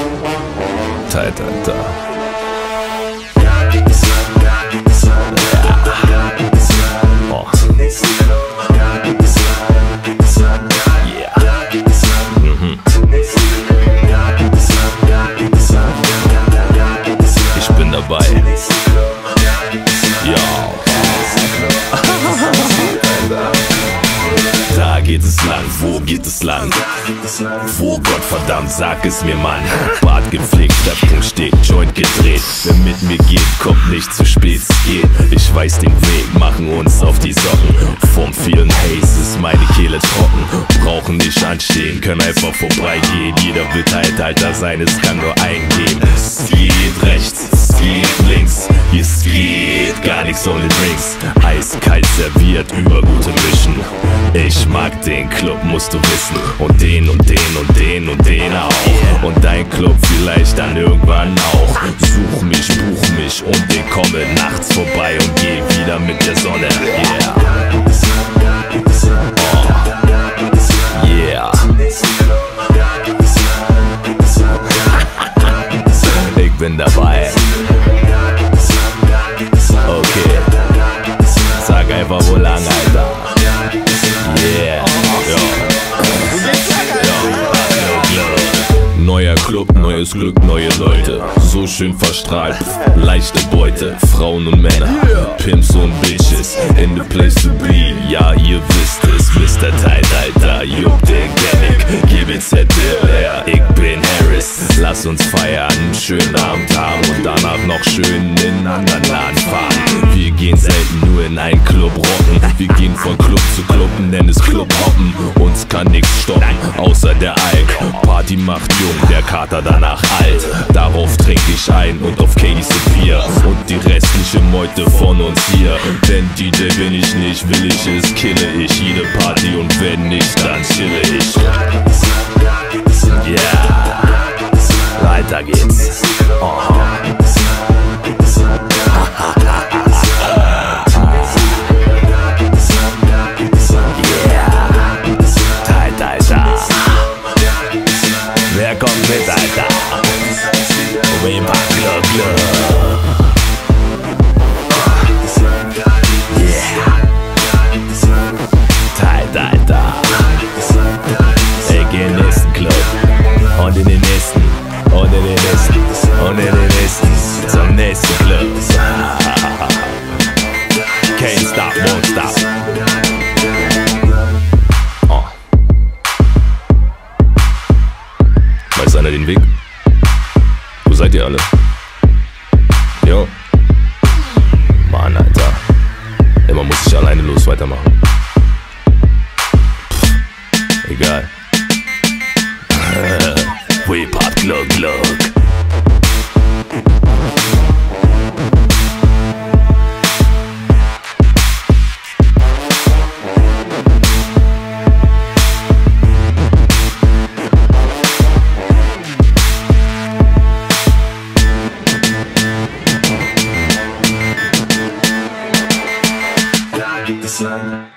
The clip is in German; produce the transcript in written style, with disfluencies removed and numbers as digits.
Tight. Oh. Ich bin dabei. Ja. Da geht es lang, wo geht es lang? Wo, Gottverdammt, sag es mir, Mann. Bart gepflegt, Stadtpunkt steht, Joint gedreht. Wer mit mir geht, kommt nicht zu spät, es geht. Ich weiß den Weg, machen uns auf die Socken. Vom vielen Haze ist meine Kehle trocken. Brauchen nicht anstehen, können einfach vorbeigehen. Jeder wird halt Alter sein, es kann nur eingehen. Es geht rechts, es geht links. Es geht gar nichts ohne Drinks. Eiskalt serviert, über gute Mischen. Ich mag den Club, musst du wissen. Und den und den und den und den auch. Und dein Club vielleicht dann irgendwann auch. Such mich, buch mich und ich komme nachts vorbei und geh wieder mit der Sonne. Yeah. Oh. Yeah. Ich bin dabei. Okay. Sag einfach wo lang, Alter. Yeah. Neuer Club, neues Glück, neue Leute. So schön verstrahlt, leichte Beute. Frauen und Männer, Pimps und Bitches. In the place to be, ja ihr wisst es. Mr. Tight, Alter, Jupp, den kenn ich. GBZ her, ich bin Harris. Lass uns feiern, einen schönen Abend haben und danach noch schön in einen anderen Laden fahren. Wir gehen selten nur in einen Club rocken. Wir gehen von Club zu Club, nennen es Club hoppen. Uns kann nichts stoppen, außer der Alk. Party macht jung, der Kater danach alt. Darauf trink ich ein und auf Case Bier. Und die restliche Meute von uns hier. Denn DJ bin ich nicht, will ich es, kille ich jede Party und wenn nicht, dann chille ich. Yeah, weiter geht's. Wer kommt mit, Alter? We Park Club. Yeah. Tight, Alter. Ich geh in den nächsten Club. Und in den nächsten. Und in den nächsten. Und in den nächsten. Zum nächsten Club. Can't stop, won't stop. Weiß einer den Weg? Wo seid ihr alle? Jo. Mann, Alter. Immer muss ich alleine los weitermachen. Pff, egal. We Park Club. Sun.